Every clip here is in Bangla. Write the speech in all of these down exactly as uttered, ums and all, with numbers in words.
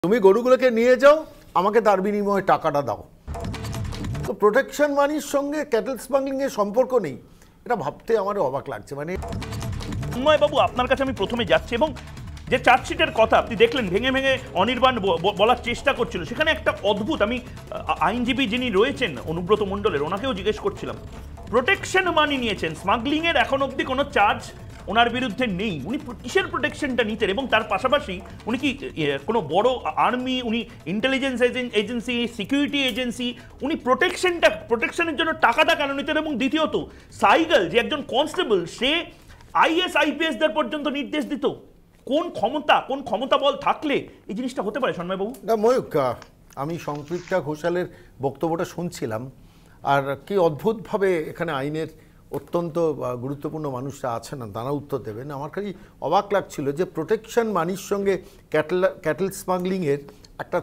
তুমি গরুগুলোকে নিয়ে যাও, আমাকে তার বিনিময়ে টাকাটা দাও। তো প্রোটেকশন মানির সঙ্গে ক্যাটেল স্মাগলিং এর সম্পর্ক নেই, এটা ভাবতে আমার অবাক লাগছে। মানে বাবু আপনার কাছে আমি প্রথমে যাচ্ছি এবং যে চার্জশিটের কথা আপনি দেখলেন ভেঙে ভেঙে অনির্বাণ বলার চেষ্টা করছিল, সেখানে একটা অদ্ভুত, আমি আইনজীবী যিনি রয়েছেন অনুব্রত মণ্ডলের, ওনাকেও জিজ্ঞেস করছিলাম, প্রোটেকশন মানি নিয়েছেন, স্মাগলিং এর এখন অবধি কোনো চার্জ ওনার বিরুদ্ধে নেই, উনি কিসের প্রোটেকশনটা নিতেন? এবং তার পাশাপাশি উনি কি কোনো বড় আর্মি, উনি ইন্টেলিজেন্স এজেন্সি, সিকিউরিটি এজেন্সি, উনি প্রোটেকশনটা প্রোটেকশনের জন্য টাকাটা কেন নিতেন? এবং দ্বিতীয়ত সাইগল যে একজন কনস্টেবল, সে আইএস আইপিএসদের পর্যন্ত নির্দেশ দিত। কোন ক্ষমতা, কোন ক্ষমতা বল থাকলে এই জিনিসটা হতে পারে সন্ময়বাবু? না ময়ূক, আমি সংপৃক্তা ঘোষালের বক্তব্যটা শুনছিলাম, আর কি অদ্ভুতভাবে এখানে আইনের অত্যন্ত গুরুত্বপূর্ণ মানুষরা আছেন না, তারা উত্তর দেবেন। আমার খালি অবাক লাগছিল যে প্রোটেকশন মানির সঙ্গে ক্যাটেল ক্যাটেল স্মাগলিংয়ের একটা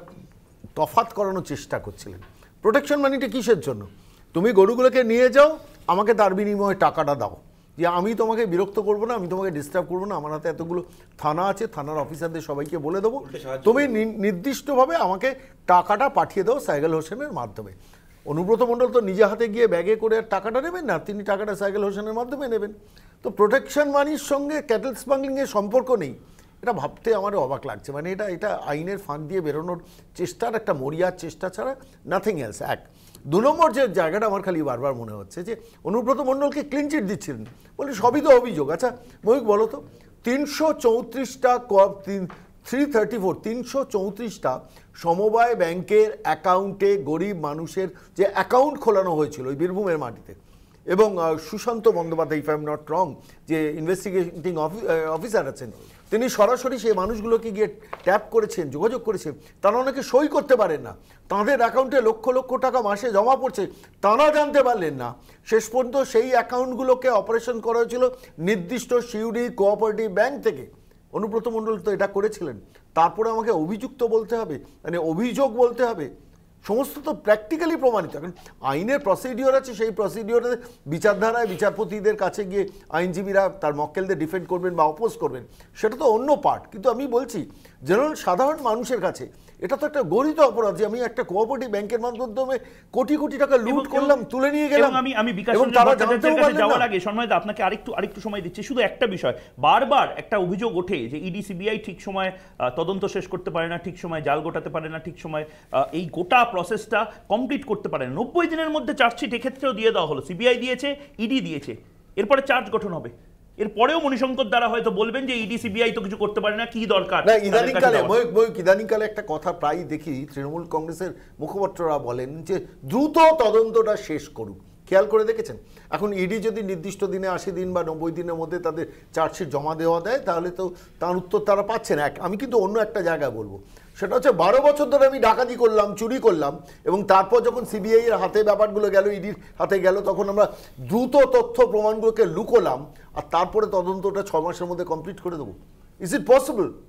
তফাৎ করানোর চেষ্টা করছিলেন। প্রোটেকশন মানিটা কিসের জন্য? তুমি গরুগুলোকে নিয়ে যাও, আমাকে তার বিনিময়ে টাকাটা দাও, যে আমি তোমাকে বিরক্ত করবো না, আমি তোমাকে ডিস্টার্ব করবো না, আমার হাতে এতগুলো থানা আছে, থানার অফিসারদের সবাইকে বলে দেবো, তুমি নির্দিষ্টভাবে আমাকে টাকাটা পাঠিয়ে দাও সাইগল হোসেনের মাধ্যমে। অনুব্রত মণ্ডল তো নিজে হাতে গিয়ে ব্যাগে করে টাকাটা নেবেন না, তিনি টাকাটা সাইগল হোসেনের মাধ্যমে নেবেন। তো প্রোটেকশন মানির সঙ্গে ক্যাটেল স্মাগলিংয়ের সম্পর্ক নেই, এটা ভাবতে আমার অবাক লাগছে। মানে এটা এটা আইনের ফাঁক দিয়ে বেরোনোর চেষ্টার একটা মরিয়ার চেষ্টা ছাড়া নাথিং এলস। এক দু নম্বর যে জায়গাটা আমার খালি বারবার মনে হচ্ছে যে অনুব্রত মণ্ডলকে ক্লিন চিট দিচ্ছিলেন, বলে সবই তো অভিযোগ। আচ্ছা ময়ূক বলো তো, তিনশো চৌত্রিশটা তিন থ্রি থার্টি ফোর তিনশো চৌত্রিশটা সমবায় ব্যাংকের অ্যাকাউন্টে গরিব মানুষের যে অ্যাকাউন্ট খোলানো হয়েছিল ওই বীরভূমের মাটিতে, এবং Sushanta Bandyopadhyay, if I am not wrong, যে ইনভেস্টিগেটিং অফিসার আছেন, তিনি সরাসরি সেই মানুষগুলোকে গিয়ে ট্যাপ করেছেন, যোগাযোগ করেছেন। তারা অনেকে সই করতে পারেন না, তাঁদের অ্যাকাউন্টে লক্ষ লক্ষ টাকা মাসে জমা পড়ছে, তারা জানতে পারলেন না। শেষ পর্যন্ত সেই অ্যাকাউন্টগুলোকে অপারেশন করা হয়েছিল নির্দিষ্ট সিউডি কোঅপারেটিভ ব্যাংক থেকে। অনুব্রত মণ্ডল তো এটা করেছিলেন, তারপরে আমাকে অভিযুক্ত বলতে হবে, মানে অভিযোগ বলতে হবে? সমস্ত তো প্র্যাকটিক্যালি প্রমাণিত। এখন আইনের প্রসিডিওর আছে, সেই প্রসিডিওরে বিচারধারায় বিচারপতিদের কাছে গিয়ে আইনজীবীরা তার মক্কেলদের ডিফেন্ড করবেন বা অপোজ করবেন, সেটা তো অন্য পার্ট। কিন্তু আমি বলছি জেনারেল সাধারণ মানুষের কাছে এটা তো একটা গরিত অপরাধ যে আমি একটা কোঅপারেটিভ ব্যাংকের মাধ্যমে কোটি কোটি টাকা লুট করলাম, তুলে নিয়ে গেলাম। আমি আমি বিকাশ যাওয়ার আগে সন্ময়দা আপনাকে আরেকটু আরেকটু সময় দিচ্ছি। শুধু একটা বিষয়, বারবার একটা অভিযোগ ওঠে যে ইডি সিবিআই ঠিক সময় তদন্ত শেষ করতে পারে না, ঠিক সময় জাল গোটাতে পারে না, ঠিক সময় এই গোটা প্রসেসটা কমপ্লিট করতে পারে না। নব্বই দিনের মধ্যে চার্জশিট এক্ষেত্রেও দিয়ে দেওয়া হলো, সিবিআই দিয়েছে, ইডি দিয়েছে, এরপরে চার্জ গঠন হবে। এরপরেও মণিশঙ্কর দ্বারা হয়তো বলবেন যে ইডি সিবিআই তো কিছু করতে পারে না, কি দরকার? না, ইদানিংকালে ময়ূক ময়ূক ইদানিংকালে একটা কথা প্রায় দেখি, তৃণমূল কংগ্রেসের মুখপাত্ররা বলেন যে দ্রুত তদন্তটা শেষ করুক। খেয়াল করে দেখেছেন, এখন ইডি যদি নির্দিষ্ট দিনে আশি দিন বা নব্বই দিনের মধ্যে তাদের চার্জশিট জমা দেওয়া দেয়, তাহলে তো তার উত্তর তারা পাচ্ছেন। এক আমি কিন্তু অন্য একটা জায়গায় বলবো, সেটা হচ্ছে বারো বছর ধরে আমি ডাকাতি করলাম, চুরি করলাম, এবং তারপর যখন সিবিআই এর হাতে ব্যাপারগুলো গেল, ইডির হাতে গেল, তখন আমরা দ্রুত তথ্য প্রমাণগুলোকে লুকোলাম, আর তারপরে তদন্তটা ছ মাসের মধ্যে কমপ্লিট করে দেবো। Is it possible?